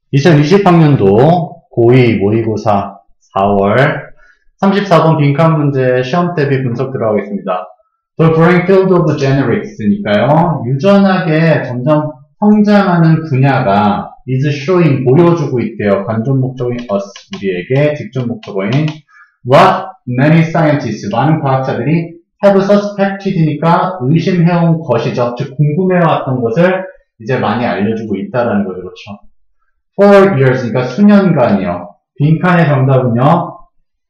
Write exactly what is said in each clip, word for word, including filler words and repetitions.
이천이십 학년도 고이 모의고사 사월 삼십사 번 빈칸 문제 시험 대비 분석 들어가겠습니다. The growing field of generics니까요. 유전학에 점점 성장하는 분야가 is showing 보여주고 있대요. 간접 목적인 us 우리에게 직접 목적어인 what many scientists 많은 과학자들이 have suspected니까 의심해온 것이죠. 즉 궁금해왔던 것을 이제 많이 알려주고 있다라는 거죠. 그렇죠. four years, 그러니까 수년간이요. 빈칸의 정답은요.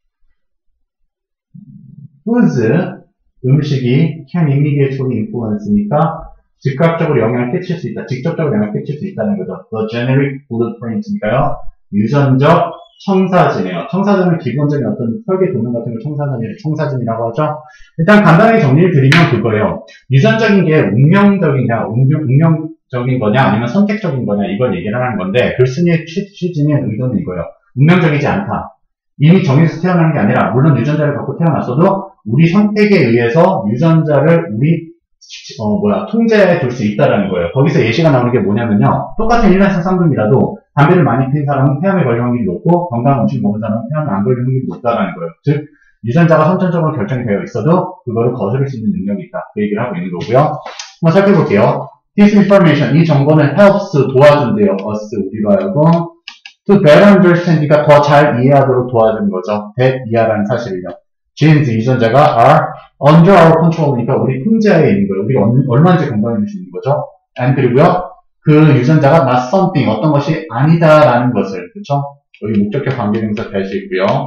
foods, 음식이 can immediately influence니까 즉각적으로 영향을 끼칠 수 있다. 직접적으로 영향을 끼칠 수 있다는 거죠. The generic blueprint니까요. 유전적 청사진이에요. 청사진은 기본적인 어떤 설계 도면 같은 걸 청사진이라고, 청사진이라고 하죠. 일단 간단하게 정리를 드리면 그거예요. 유전적인 게 운명적이냐, 운명, 운명적인 거냐, 아니면 선택적인 거냐, 이걸 얘기를 하는 건데, 글쓴이의 취지는 의도는 이거예요. 운명적이지 않다. 이미 정해서 태어나는 게 아니라, 물론 유전자를 갖고 태어났어도, 우리 선택에 의해서 유전자를 우리, 어, 뭐야, 통제해 줄 수 있다라는 거예요. 거기서 예시가 나오는 게 뭐냐면요. 똑같은 일란성 쌍둥이라도, 담배를 많이 피운 사람은 폐암에 걸릴 확률이 높고, 건강한 음식 먹은 사람은 폐암에 안 걸릴 확률이 높다라는 거예요. 즉, 유전자가 선천적으로 결정이 되어 있어도, 그거를 거스를 수 있는 능력이 있다. 그 얘기를 하고 있는 거고요. 한번 살펴볼게요. This information, 이 정보는 helps 도와준대요. us, 우리로 하여금. To better understand가 더 잘 이해하도록 도와주는 거죠. that 이하라는 사실을요. genes, 유전자가 are under our control이니까 우리 통제하에 있는 거예요. 우리가 얼마인지 건강해질 수 있는 거죠. and 그리고요. 그 유전자가 not something, 어떤 것이 아니다라는 것을, 그쵸? 여기 목적격 관계대명사 다시 있고요.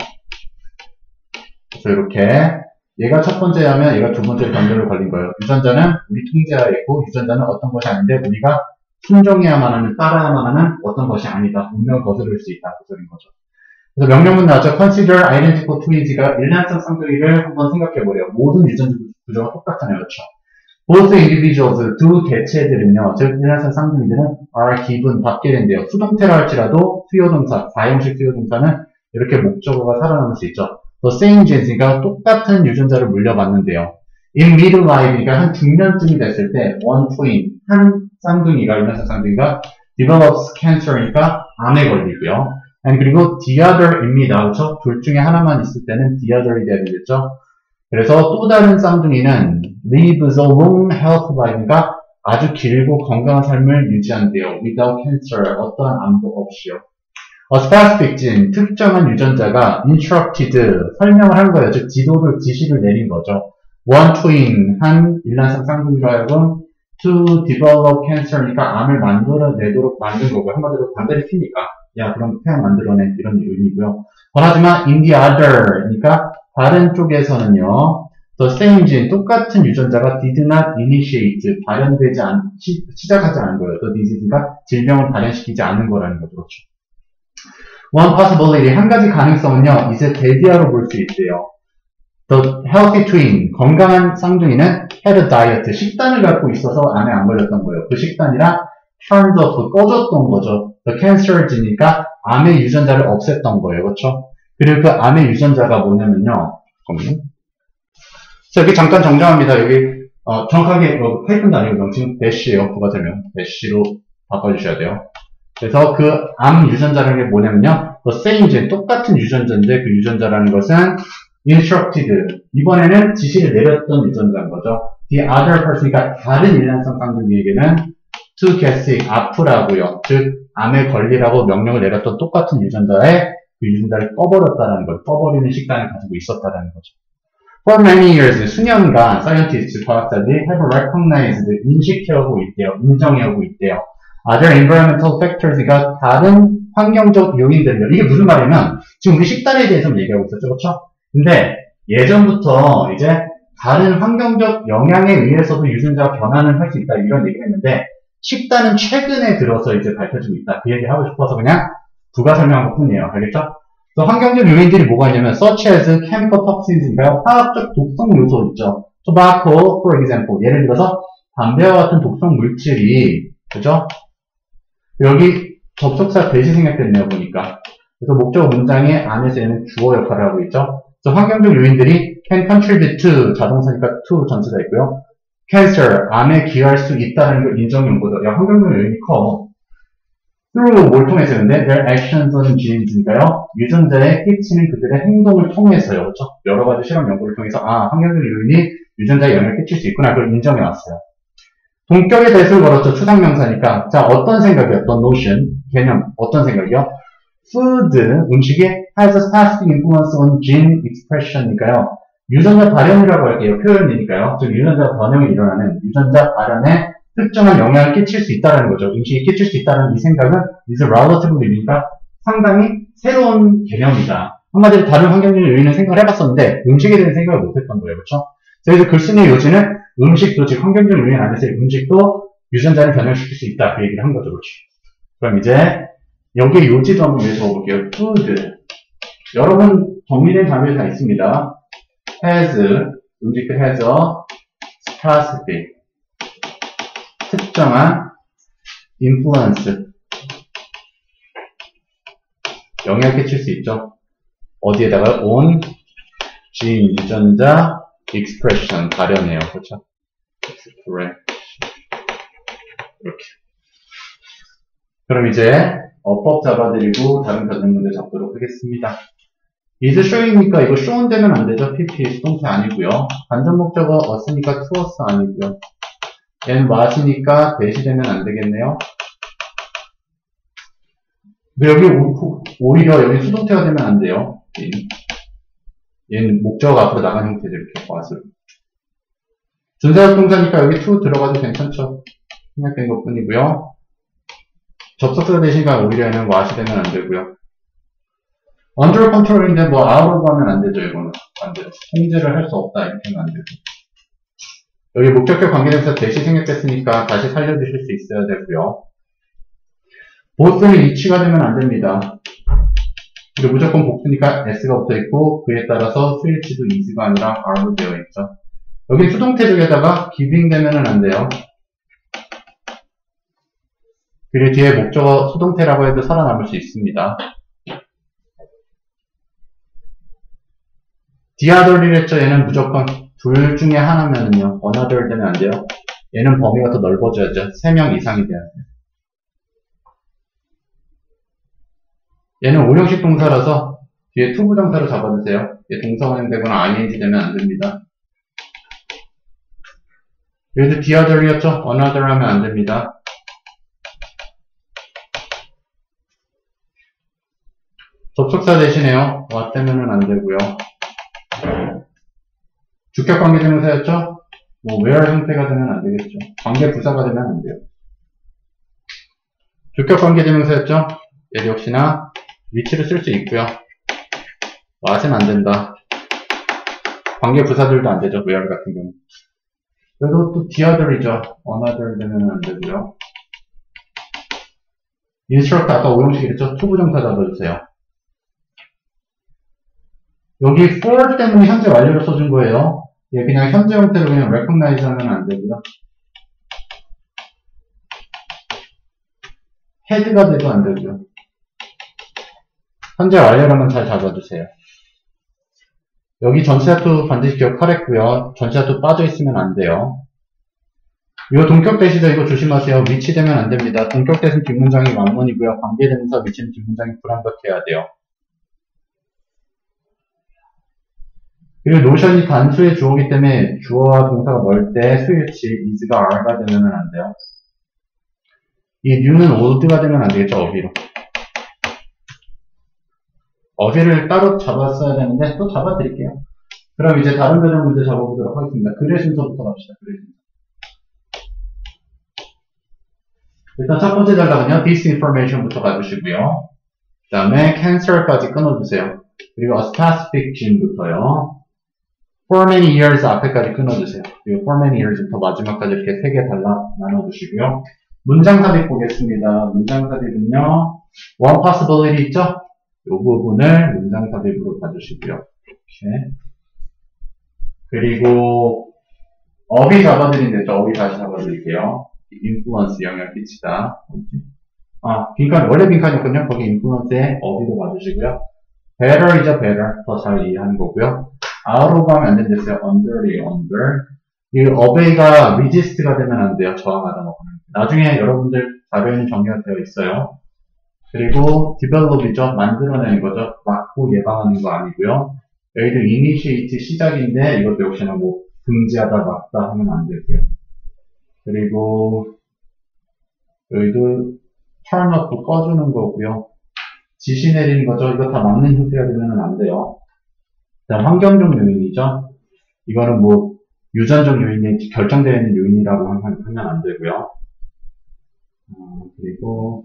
그래서 이렇게 얘가 첫 번째 하면 얘가 두 번째 관계로 걸린 거예요. 유전자는 우리 통제하에 있고 유전자는 어떤 것이 아닌데 우리가 순종해야만 하는, 따라야만 하는 어떤 것이 아니다. 운명을 거스를 수 있다. 그 소리인 거죠. 그래서 명령문 나왔죠. Consider identical twins가 일란성 쌍둥이를 한번 생각해보래요. 모든 유전자 구조가 똑같잖아요. 그렇죠? Both individuals, 두 개체들은요, 즉 일란성 쌍둥이들은 are given, 받게 된대요. 수동태라 할지라도 수요동사, 사형식 수요동사는 이렇게 목적어가 살아남을 수 있죠. The same genes가 똑같은 유전자를 물려받는데요. In middle life니까 한 중년쯤이 됐을 때 one twin, 한 쌍둥이가, 일란성 쌍둥이가 develops cancer니까 암에 걸리고요. and 그리고 the other입니다. 그렇죠? 둘 중에 하나만 있을 때는 the other이 되겠죠. 그래서 또 다른 쌍둥이는 lives a long health life니까 아주 길고 건강한 삶을 유지한대요. without cancer, 어떠한 암도 없이요. A specific gene, 특정한 유전자가 interrupted, 설명을 한 거예요. 즉 지도를, 지시를 내린 거죠. one twin, 한 일란성 쌍둥이로 하여금 to develop cancer니까 암을 만들어내도록 만든 거고요. 한마디로 담배를 피니까 야 그럼 폐암 만들어낸 이런 의미고요. 하지만 in the other니까 다른 쪽에서는요. the same gene, 똑같은 유전자가 did not initiate, 발현되지 않, 시, 시작하지 않은 거예요. the disease니까 질병을 발현시키지 않은 거라는 거죠. 그렇죠? one possibility, 한 가지 가능성은요. 이제 대디아로 볼 수 있대요. The healthy twin, 건강한 쌍둥이는 had a diet, 식단을 갖고 있어서 암에 안 걸렸던 거예요. 그 식단이랑 turned off, 꺼졌던 거죠. The cancer gene니까 암의 유전자를 없앴던 거예요. 그렇죠? 그리고 그 암의 유전자가 뭐냐면요. 잠깐만요. 자, 여기 잠깐 정정합니다. 여기 어, 정확하게 어, 파이픈도 아니고 명칭 대시예요. 부가설명 대시로 바꿔주셔야 돼요. 그래서 그 암 유전자라는 게 뭐냐면요. The same gene, 똑같은 유전자인데 그 유전자라는 것은 instructed, 이번에는 지시를 내렸던 유전자인 거죠. The other person이니까 다른 일란성 쌍둥이에게는 to get sick, 아프라고요. 즉 암에 걸리라고 명령을 내렸던 똑같은 유전자에 그 유전자를 꺼버렸다는 걸, 꺼버리는 식단을 가지고 있었다는 거죠. For many years, 수년간 scientists, 과학자들이 have recognized, 인식해오고 있대요. 인정해오고 있대요. Other environmental factors가 다른 환경적 요인들이요. 이게 무슨 말이냐면 지금 우리 식단에 대해서 얘기하고 있었죠. 그렇죠? 근데 예전부터 이제 다른 환경적 영향에 의해서도 유전자가 변화는 할 수 있다. 이런 얘기를 했는데 식단은 최근에 들어서 이제 밝혀지고 있다. 그 얘기 하고 싶어서 그냥 부가 설명한 것 뿐이에요. 알겠죠? 또 환경적 요인들이 뭐가 있냐면 such as chemical toxins인가요? 화학적 독성 요소 있죠. tobacco, for example. 예를 들어서 담배와 같은 독성 물질이, 그죠? 여기 접속사 대시 생략됐네요. 보니까. 그래서 목적어 문장의 안에서 얘는 주어 역할을 하고 있죠. 그래서 환경적 요인들이 can contribute to, 자동사니까 to 전체가 있고요. cancer, 암에 기여할 수 있다는 걸 인정한 거죠. 야, 환경적 요인이 커. through 뭘 통해서 했는데 their actions on genes니까요. 유전자에 끼치는 그들의 행동을 통해서요. 그렇죠? 여러 가지 실험 연구를 통해서 아, 환경적 요인이 유전자에 영향을 끼칠 수 있구나. 그걸 인정해 왔어요. 동격의 대수를 걸었죠. 추상명사니까. 자, 어떤 생각이요? 어떤 notion, 개념, 어떤 생각이요? food, 음식이 has a specific influence on gene expression이니까요. 유전자 발현이라고 할게요. 표현이니까요. 즉 유전자 번영이 일어나는 유전자 발현에 특정한 영향을 끼칠 수 있다는 거죠. 음식이 끼칠 수 있다는 이 생각은 is relatively 그러니까 상당히 새로운 개념이다. 한마디로 다른 환경적 요인은 생각을 해봤었는데 음식에 대한 생각을 못했던 거예요. 그렇죠? 그래서 글쓴이의 요지는 음식도 즉 환경적 요인 안에서의 음식도 유전자를 변형시킬 수 있다. 그 얘기를 한 거죠. 그렇죠? 그럼 이제 여기에 요지도 한번 위해서 볼게요. food. 여러분 정리된 단어가 있습니다. has, 음식도 has a specific, 특정한 influence, 영향을 끼칠 수 있죠. 어디에다가 on, gene, 유전자, expression, 발현해요. 그렇죠? expression. 이렇게. 그럼 이제 어법 잡아드리고 다른 변형 문제 잡도록 하겠습니다. is show이니까 이거 shown 되면 안 되죠. pp 수동태 아니고요. 간접 목적어 was니까 to was 아니고요. 얘는 was니까 대시 되면 안 되겠네요. 근데 여기 오, 오히려 여기 수동태가 되면 안 돼요. 얘는, 얘는 목적어가 앞으로 나간 형태죠. 이렇게 was로. 준사역 동사니까 여기 to 들어가도 괜찮죠. 생략된 것 뿐이고요. 접속사 대신가 오히려 얘는 was이 되면 안 되고요. under control인데 뭐 out of 하면 안 되죠. 이거는 안 돼요. 통제를 할 수 없다 이렇게 하면 안 되고. 여기 목적격 관계대명사 대시 생략됐으니까 다시 살려주실 수 있어야 되고요. 보스는 이치가 되면 안 됩니다. 그리고 무조건 복수니까 s가 붙어 있고 그에 따라서 스위치도 is가 아니라 are로 되어 있죠. 여기 수동태적에다가 giving 되면은 안 돼요. 그리고 뒤에 목적어 수동태라고 해도 살아남을 수 있습니다. the other를 했죠. 얘는 무조건 둘 중에 하나면은요. another 되면 안 돼요. 얘는 범위가 더 넓어져야죠. 세 명 이상이 돼야 돼요. 얘는 오형식 동사라서 뒤에 to 부정사로 잡아주세요. 얘 동사 원형되거나 ing 되면 안 됩니다. 여기도 the other이었죠. another 하면 안 됩니다. 접속사 대신에요. what 되면은 안 되고요. 주격 관계대명사였죠? 뭐 where 형태가 되면 안 되겠죠. 관계 부사가 되면 안 돼요. 주격 관계대명사였죠? 얘 역시나 위치를 쓸 수 있고요. what은 안 된다. 관계 부사들도 안 되죠. where 같은 경우. 그래도 또 the other이죠. another 되면 안 되고요. instruct 아까 오형식이랬죠? to 부정사 잡아주세요. 여기 for 때문에 현재 완료를 써준 거예요. 얘 그냥 현재 형태로 그냥 recognize 하면 안 되고요. head가 돼도 안 되고요. 현재 완료라면 잘 잡아주세요. 여기 전치사 to 반드시 기억하랬고요. 전치사 to 빠져있으면 안 돼요. 이 동격 대시죠. 이거 조심하세요. 위치되면 안 됩니다. 동격 대신 뒷문장이 완문이고요. 관계대명사 위치는 뒷문장이 불완벽해야 돼요. 그리고 노션이 단수의 주어이기 때문에 주어와 동사가 멀 때 수일치 is가 are가 되면 안 돼요. 이 new는 old가 되면 안 되겠죠. 어휘로. 어휘를 따로 잡았어야 되는데 또 잡아드릴게요. 그럼 이제 다른 변형 문제 잡아보도록 하겠습니다. 글의 순서부터 갑시다. 글의 순서. 일단 첫 번째 전략은요. this information부터 가주시고요. 그 다음에 cancer까지 끊어주세요. 그리고 a specific gene부터요. for many years 앞에까지 끊어주세요. 그리고 for many years부터 마지막까지 이렇게 세 개 달라 나눠주시고요. 문장 삽입 보겠습니다. 문장 삽입은요. one possibility 있죠? 이 부분을 문장 삽입으로 봐주시고요. 이렇게. 그리고 어휘 잡아드린댔죠. 어휘 다시 잡아드릴게요. influence 영향을 끼치다. 아, 빈칸, 원래 빈칸이었군요. 거기 influence에 어휘도 봐주시고요. better이죠, better. 더 잘 이해하는 거고요. out of 하면 안 된댔어요. under이 under. 이 obey가 resist가 되면 안 돼요. 저항하다 뭐. 나중에 여러분들 자료에는 정리가 되어 있어요. 그리고 develop이죠. 만들어내는 거죠. 막고 예방하는 거 아니고요. 여기도 initiate 시작인데 이것도 역시나 뭐 금지하다 막다 하면 안 되고요. 그리고 여기도 turn off 꺼주는 거고요. 지시 내리는 거죠. 이거 다 막는 형태가 되면 안 돼요. 그다음 환경적 요인이죠. 이거는 뭐 유전적 요인이 결정되어 있는 요인이라고 하면 안 되고요. 어, 그리고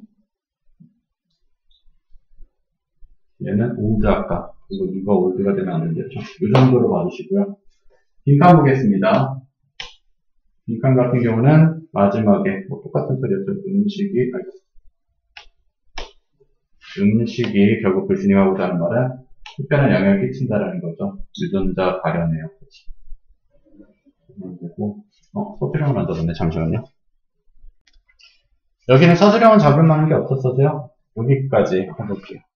얘는 old 아까 이거 누가 old가 되면 안 되죠. 이 정도로 봐주시고요. 빈칸 보겠습니다. 빈칸 같은 경우는 마지막에 뭐 똑같은 소리였죠. 음식이 음식이 결국 불신임하고자 하는 말은 특별한 영향을 끼친다라는 거죠. 유전자 발현에요. 되고 어 서술형을 안 잡았네. 잠시만요. 여기는 서술형은 잡을 만한 게 없었어서요. 여기까지 해볼게요.